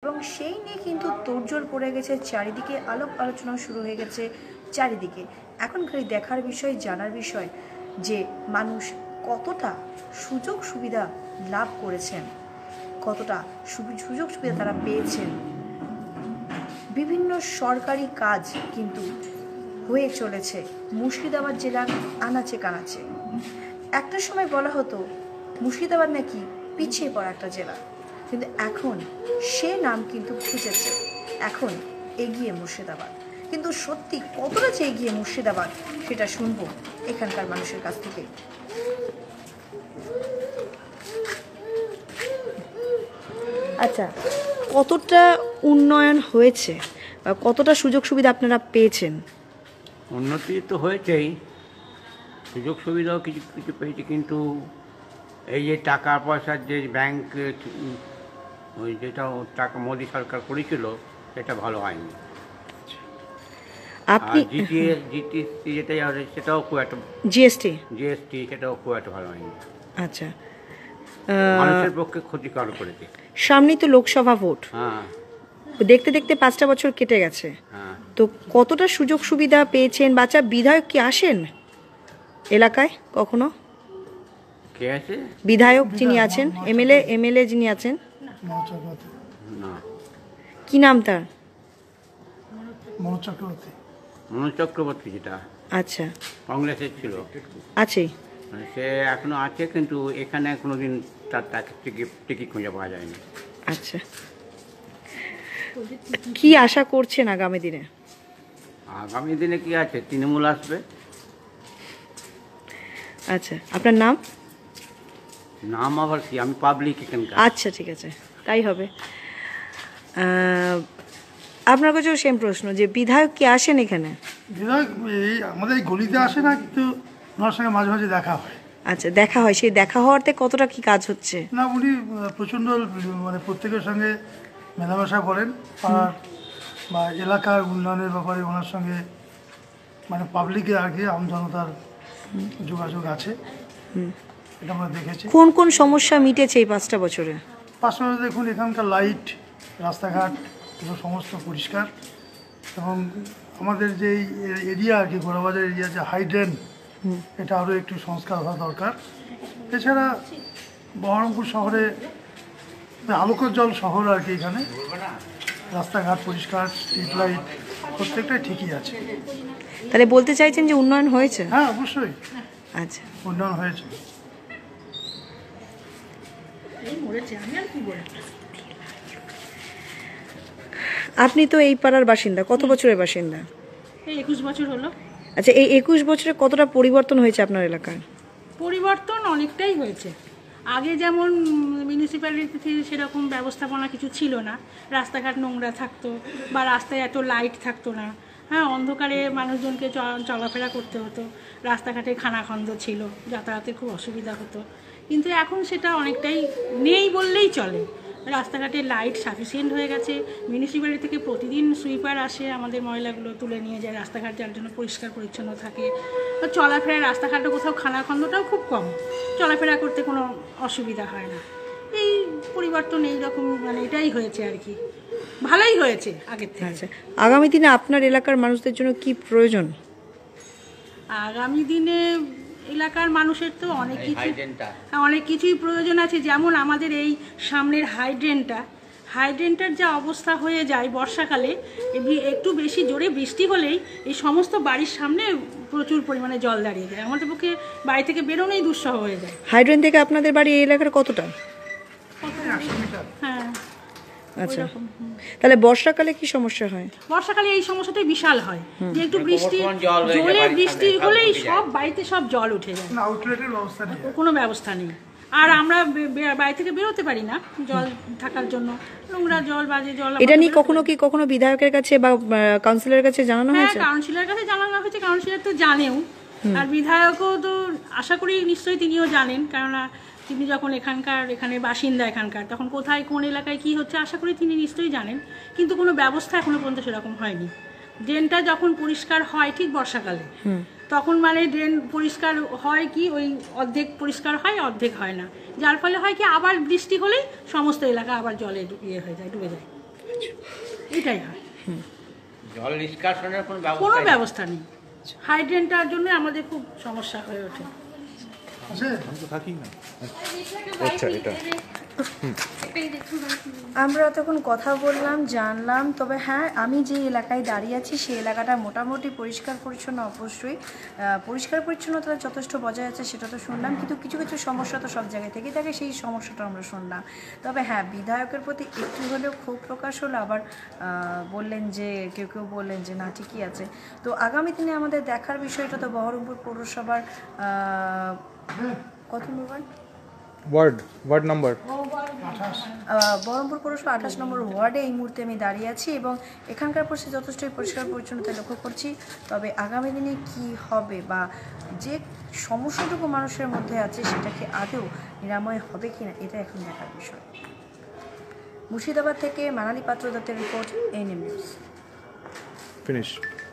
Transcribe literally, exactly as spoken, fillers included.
এবং সেই নিয়ে কিন্তু তোড়জোড় পড়ে গেছে চারিদিকে, আলোক আলোচনা শুরু হয়ে গেছে চারিদিকে। এখন খালি দেখার বিষয়, জানার বিষয় যে মানুষ কতটা সুযোগ সুবিধা লাভ করেছেন, কতটা সুযোগ সুবিধা তারা পেয়েছেন। বিভিন্ন সরকারি কাজ কিন্তু হয়ে চলেছে মুর্শিদাবাদ জেলার আনাচে কানাচে। একটা সময় বলা হতো মুর্শিদাবাদ নাকি পিছিয়ে পড়া একটা জেলা, কিন্তু এখন সে নাম কিন্তু খুঁজেছে, এখন এগিয়ে মুর্শিদাবাদ। কিন্তু সত্যি কতটা যে এগিয়ে মুর্শিদাবাদ সেটা শুনবো এখানকার মানুষের কাছ থেকে। আচ্ছা, কতটা উন্নয়ন হয়েছে বা কতটা সুযোগ সুবিধা আপনারা পেয়েছেন? উন্নতি তো হয়েছেই, সুযোগ সুবিধাও কিছু কিছু পেয়েছি, কিন্তু এই যে টাকা পয়সার যে ব্যাংক, ওই যেটা টাকা মোদী সরকার করেছিল সেটা ভালো হয়নি। আপনি জিটিএস জিটিসি যেটা সেটাও খুব একটা, জিএসটি জিএসটি সেটাও খুব একটা ভালো হয়নি। আচ্ছা, মানুষের পক্ষে ক্ষতিকর করেছে। সামনেই তো লোকসভা ভোট, হ্যাঁ, দেখতে দেখতে পাঁচটা বছর কেটে গেছে। হ্যাঁ, তো কতটা সুযোগ সুবিধা পেয়েছেন? বাচ্চা বিধায়ক কি আসেন এলাকায় কখনো? কে আছে বিধায়ক যিনি আছেন, এমএলএ এমএলএ যিনি আছেন, না, কি নাম তার? মনোজ চক্রবর্তী। মনোজ চক্রবর্তী যেটা আচ্ছা, কংগ্রেসের ছিল, আছে, সে এখনো আছে, কিন্তু এখানে কোনোদিন তার তাকে টিকিট টিকিট খুঁজে পাওয়া যায়নি। আচ্ছা, কি আশা করছেন আগামী দিনে? আগামী দিনে কি আছে, তৃণমূল আসবে। আচ্ছা, আপনার নাম? নাম আবার কি, আমি পাবলিক এখানকার। আচ্ছা, ঠিক আছে, তাই হবে। আপনার কাছেও সেম প্রশ্ন, যে বিধায়ক কি আসেন এখানে? বিধায়ক এই আমাদের এই গলিতে আসে না, কিন্তু ওনার সঙ্গে মাঝে মাঝে দেখা হয়। আচ্ছা, দেখা হয়, সেই দেখা হওয়াতে কতটা কি কাজ হচ্ছে? না, উনি প্রচণ্ড মানে প্রত্যেকের সঙ্গে মেলামেশা করেন, আর বা এলাকার উন্নয়নের ব্যাপারে ওনার সঙ্গে মানে পাবলিকের আর কি আমজনতার যোগাযোগ আছে, এটা আমরা দেখেছি। কোন কোন সমস্যা মিটেছে এই পাঁচটা বছরে? পাশাপাশি দেখুন এখানকার লাইট, রাস্তাঘাট এগুলো সমস্ত পরিষ্কার, এবং আমাদের যে এরিয়া আর কি গোড়াবাজার এরিয়া যে হাইড্রেন, এটা আরও একটু সংস্কার হওয়া দরকার। এছাড়া বহরমপুর শহরে আলোকর জল শহর আর কি, এখানে রাস্তাঘাট পরিষ্কার, স্ট্রিট লাইট প্রত্যেকটাই ঠিকই আছে। তাহলে বলতে চাইছেন যে উন্নয়ন হয়েছে? হ্যাঁ, অবশ্যই আচ্ছা, উন্নয়ন হয়েছে। আপনি তো এই পাড়ার বাসিন্দা, কত বছরের বাসিন্দা? এই একুশ বছর হলো। আচ্ছা, এই একুশ বছরে কতটা পরিবর্তন হয়েছে আপনার এলাকায়? পরিবর্তন অনেকটাই হয়েছে। আগে যেমন মিউনিসিপ্যালিটি সেরকম ব্যবস্থাপনা কিছু ছিল না, রাস্তাঘাট নোংরা থাকতো, বা রাস্তায় এত লাইট থাকতো না, হ্যাঁ, অন্ধকারে মানুষজনকে চলাফেরা করতে হতো, রাস্তাঘাটে খানাখন্দ ছিল, যাতায়াতে খুব অসুবিধা হতো। কিন্তু এখন সেটা অনেকটাই নেই বললেই চলে। রাস্তাঘাটে লাইট সাফিসিয়েন্ট হয়ে গেছে, মিউনিসিপ্যালিটি থেকে প্রতিদিন সুইপার আসে, আমাদের ময়লাগুলো তুলে নিয়ে যায়, রাস্তাঘাট যার জন্য পরিষ্কার পরিচ্ছন্ন থাকে। চলাফেরা রাস্তাঘাটে কোথাও খানাখন্দটাও খুব কম, চলাফেরা করতে কোনো অসুবিধা হয় না। এই পরিবর্তন এইরকম, মানে এটাই হয়েছে আর কি, ভালোই হয়েছে আগের থেকে। আচ্ছা, আগামী দিনে আপনার এলাকার মানুষদের জন্য কি প্রয়োজন? আগামী দিনে এলাকার মানুষের তো অনেক কিছু অনেক কিছুই প্রয়োজন আছে। যেমন আমাদের এই সামনের হাইড্রেনটা, হাইড্রেনটার যা অবস্থা হয়ে যায় বর্ষাকালে, একটু বেশি জোরে বৃষ্টি হলেই এই সমস্ত বাড়ির সামনে প্রচুর পরিমাণে জল দাঁড়িয়ে যায়, আমাদের পক্ষে বাড়ি থেকে বেরোনোই দুঃসহ হয়ে যায়। হাইড্রেন থেকে আপনাদের বাড়ি এই এলাকার কতটা? হ্যাঁ, আচ্ছা, তাহলে বর্ষাকালে কি সমস্যা হয়? বর্ষাকালে এই সমস্যাটাই বিশাল হয়, যে একটু বৃষ্টি জোরে বৃষ্টি হলেই সব বাড়িতে সব জল উঠে যায়, আউটলেটের ব্যবস্থা নেই, কোনো ব্যবস্থা নেই। আর আমরা বাড়ি থেকে বেরোতে পারি না জল থাকার জন্য, নোংরা জল, বাজে জল। এটা নিয়ে কখনো কি কখনো বিধায়কের কাছে বা কাউন্সিলরের কাছে জানানো হয়েছে? হ্যাঁ, কাউন্সিলরের কাছে জানানো হয়েছে, কাউন্সিলর তো জানেও, আর বিধায়কও তো আশা করি নিশ্চয়ই তিনিও জানেন, কেননা তিনি যখন এখানকার এখানে বাসিন্দা এখানকার, তখন কোথায় কোন এলাকায় কি হচ্ছে আশা করি তিনি নিশ্চয়ই জানেন। কিন্তু কোনো ব্যবস্থা এখনো পর্যন্ত সেরকম হয়নি। ড্রেনটা যখন পরিষ্কার হয় ঠিক বর্ষাকালে, তখন মানে ড্রেন পরিষ্কার হয় কি ওই অর্ধেক পরিষ্কার হয়, অর্ধেক হয় না, যার ফলে হয় কি আবার বৃষ্টি হলেই সমস্ত এলাকা আবার জলে ইয়ে হয়ে যায়, ডুবে যায়। হচ্ছে? এটাই হয়, জল নিষ্কাশনের কোনো কোনো ব্যবস্থা নেই। ব্যবস্থা নেই। হাইড্রেনটার জন্য আমাদের খুব সমস্যা হয়ে ওঠে। আছে আমি তো থাকি না। আচ্ছা, এটা আমরা তখন কথা বললাম, জানলাম। তবে হ্যাঁ, আমি যে এলাকায় দাঁড়িয়ে আছি সেই এলাকাটা মোটামুটি পরিষ্কার পরিচ্ছন্ন, অবশ্যই আহ, পরিষ্কার পরিচ্ছন্নতা যথেষ্ট বজায় আছে সেটা তো শুনলাম, কিন্তু কিছু কিছু সমস্যা তো সব জায়গায় থেকেই থাকে, সেই সমস্যাটা আমরা শুনলাম। তবে হ্যাঁ, বিধায়কের প্রতি একটু হলেও ক্ষোভ প্রকাশ হলো, আবার আহ, বললেন যে কেউ কেউ বললেন যে না ঠিকই আছে। তো আগামী দিনে আমাদের দেখার বিষয়টা তো বহরমপুর পৌরসভার আহ, কত নম্বর ওয়ার্ড ওয়ার্ড নাম্বার আহ, বহরমপুর পৌরসভা আঠাশ নম্বর ওয়ার্ডে এই মুহূর্তে আমি দাঁড়িয়ে আছি এবং এখানকার পরিস্থিতি যথেষ্টই পরিষ্কার পরিচ্ছন্নতা লক্ষ্য করছি। তবে আগামী দিনে কি হবে বা যে সমস্যাটুকু মানুষের মধ্যে আছে সেটা কি আদৌ নিরাময় হবে কিনা, এটা এখন দেখার বিষয়। মুর্শিদাবাদ থেকে মানালি পাত্র দত্তের রিপোর্ট, এএনএম নিউজ। ফিনিশ।